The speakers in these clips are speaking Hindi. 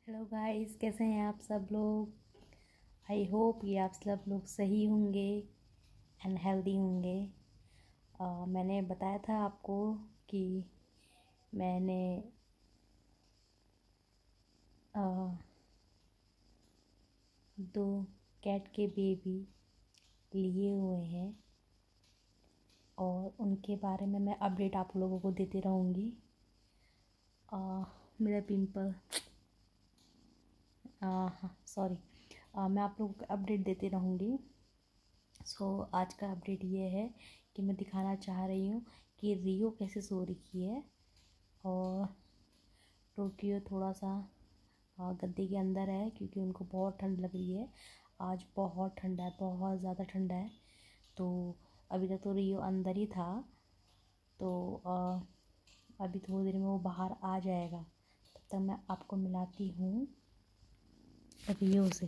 हेलो गाइस, कैसे हैं आप सब लोग। आई होप कि आप सब लोग सही होंगे एंड हेल्दी होंगे। मैंने बताया था आपको कि मैंने आ, 2 कैट के बेबी लिए हुए हैं और उनके बारे में मैं अपडेट आप लोगों को देती रहूँगी। मेरा पिंपल हाँ सॉरी, मैं आप लोगों को अपडेट देती रहूँगी। आज का अपडेट ये है कि मैं दिखाना चाह रही हूँ कि रियो कैसे सो रही है और टोक्यो थोड़ा सा गद्दे के अंदर है क्योंकि उनको बहुत ठंड लग रही है। आज बहुत ठंडा है, बहुत ज़्यादा ठंडा है। तो अभी तक तो रियो अंदर ही था, तो अभी थोड़ी देर में वो बाहर आ जाएगा। तब तक मैं आपको मिलाती हूँ रियो से।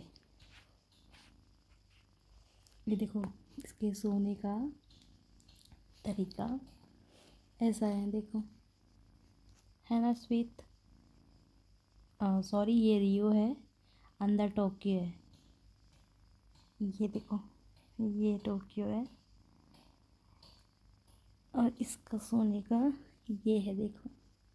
ये देखो, इसके सोने का तरीका ऐसा है, देखो, है ना स्वीट। सॉरी, ये रियो है, अंदर टोक्यो है। ये देखो, ये टोक्यो है और इसका सोने का ये है, देखो।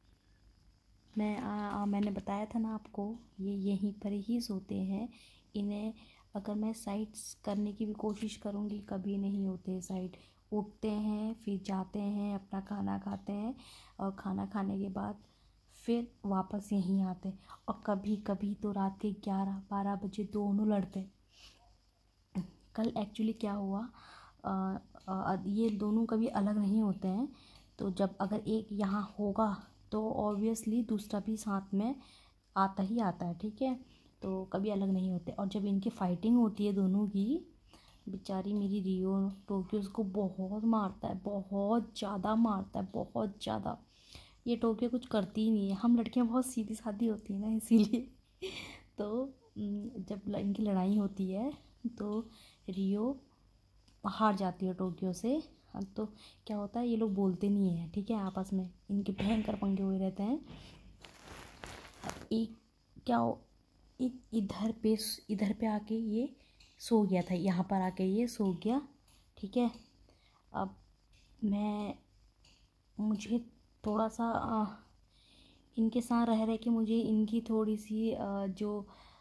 मैंने बताया था ना आपको, ये यहीं पर ही सोते हैं। इन्हें अगर मैं साइड्स करने की भी कोशिश करूँगी, कभी नहीं होते साइड। उठते हैं, फिर जाते हैं, अपना खाना खाते हैं और खाना खाने के बाद फिर वापस यहीं आते हैं। और कभी कभी तो रात के 11-12 बजे दोनों लड़ते हैं। कल एक्चुअली क्या हुआ, ये दोनों कभी अलग नहीं होते हैं। तो जब अगर एक यहाँ होगा तो ऑब्वियसली दूसरा भी साथ में आता ही आता है, ठीक है। तो कभी अलग नहीं होते। और जब इनकी फाइटिंग होती है दोनों की, बेचारी मेरी रियो टोक्यो उसको बहुत मारता है, बहुत ज़्यादा मारता है, बहुत ज़्यादा। ये टोक्यो कुछ करती ही नहीं है। हम लड़कियां बहुत सीधी सादी होती हैं ना, इसीलिए तो जब इनकी लड़ाई होती है तो रियो हार जाती है टोक्यो से। तो क्या होता है, ये लोग बोलते नहीं हैं, ठीक है, आपस में इनके भयंकर पंगे हुए रहते हैं। एक क्या एक इधर पे आके ये सो गया था, यहाँ पर आके ये सो गया, ठीक है। अब मुझे थोड़ा सा इनके साथ रह रहे कि मुझे इनकी थोड़ी सी जो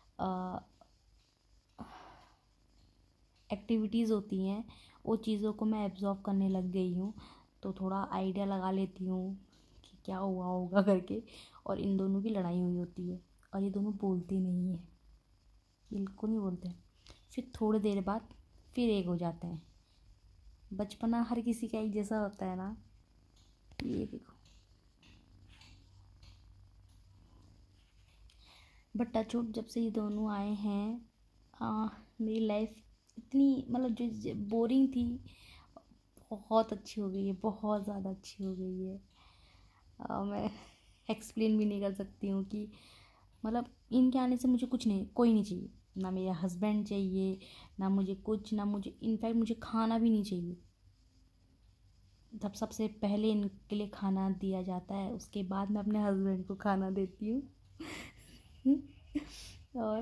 एक्टिविटीज़ होती हैं वो चीज़ों को मैं एब्जॉर्व करने लग गई हूँ। तो थोड़ा आइडिया लगा लेती हूँ कि क्या हुआ होगा करके। और इन दोनों की लड़ाई हुई होती है और ये दोनों बोलते नहीं हैं, बिल्कुल नहीं बोलते हैं। फिर थोड़ी देर बाद फिर एक हो जाते हैं। बचपना हर किसी का एक जैसा होता है ना। ये देखो, बट टचवुड जब से ये दोनों आए हैं, मेरी लाइफ इतनी मतलब जो बोरिंग थी बहुत अच्छी हो गई है, बहुत ज़्यादा अच्छी हो गई है। मैं एक्सप्लेन भी नहीं कर सकती हूँ कि मतलब इनके आने से मुझे कुछ नहीं, कोई नहीं चाहिए। ना मेरा हस्बैंड चाहिए, ना मुझे कुछ, ना मुझे इनफैक्ट मुझे खाना भी नहीं चाहिए। तब सबसे पहले इनके लिए खाना दिया जाता है, उसके बाद मैं अपने हस्बैंड को खाना देती हूँ। और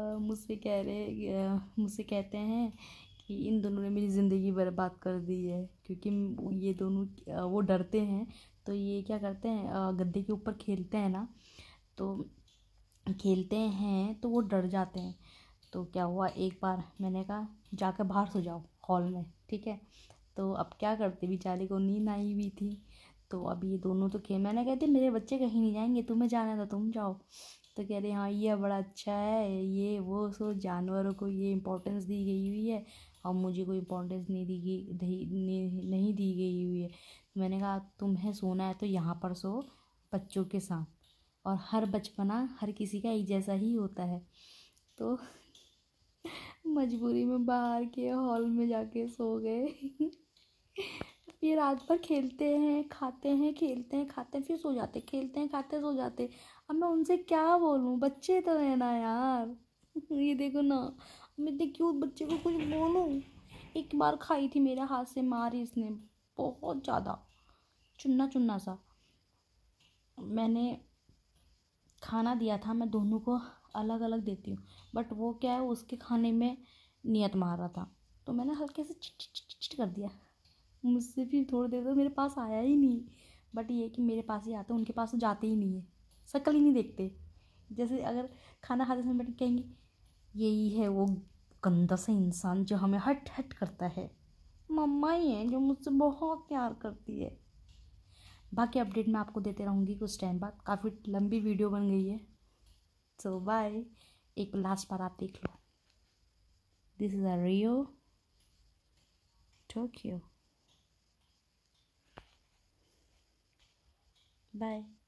मुझसे कहते हैं कि इन दोनों ने मेरी ज़िंदगी बर्बाद कर दी है। क्योंकि ये दोनों वो डरते हैं, तो ये क्या करते हैं, गद्दे के ऊपर खेलते हैं ना, तो खेलते हैं तो वो डर जाते हैं। तो क्या हुआ, एक बार मैंने कहा जाकर बाहर सो जाओ हॉल में, ठीक है। तो अब क्या करते, बेचारे को नींद आई हुई थी। तो अब ये दोनों तो मैंने कहती मेरे बच्चे कहीं नहीं जाएंगे, तुम्हें जाना है तो तुम जाओ। तो कह रहे हाँ ये बड़ा अच्छा है, ये वो सो जानवरों को ये इम्पोर्टेंस दी गई हुई है और मुझे कोई इम्पोर्टेंस नहीं दी गई हुई है। तो मैंने कहा तुम्हें सोना है तो यहाँ पर सो बच्चों के साथ। और हर बचपना हर किसी का एक जैसा ही होता है। तो मजबूरी में बाहर के हॉल में जाके सो गए। फिर रात भर खेलते हैं, खाते हैं, खेलते हैं, खाते हैं, फिर सो जाते, खेलते हैं, खाते हैं, सो जाते। अब मैं उनसे क्या बोलूँ, बच्चे तो है ना यार। ये देखो ना, मैं इतने क्यूट बच्चे को कुछ बोलूँ। एक बार खाई थी मेरे हाथ से मार इसने, बहुत ज़्यादा चुन्ना चुन्ना सा। मैंने खाना दिया था, मैं दोनों को अलग अलग देती हूँ, बट वो क्या है, उसके खाने में नियत मार रहा था, तो मैंने हल्के से चिट चिट चिट चिट कर दिया। मुझसे फिर थोड़ी देर तो मेरे पास आया ही नहीं। बट ये कि मेरे पास ही आते, उनके पास तो जाते ही नहीं है, शक्ल ही नहीं देखते। जैसे अगर खाना खाते समय बैठ कहेंगे यही है वो गंदा सा इंसान जो हमें हट हट करता है। मम्मा ही है जो मुझसे बहुत प्यार करती है। बाकी अपडेट मैं आपको देते रहूँगी कुछ टाइम बाद। काफ़ी लंबी वीडियो बन गई है। सो बाय। एक लास्ट बार आप देख लो। This is a Rio Tokyo. Bye.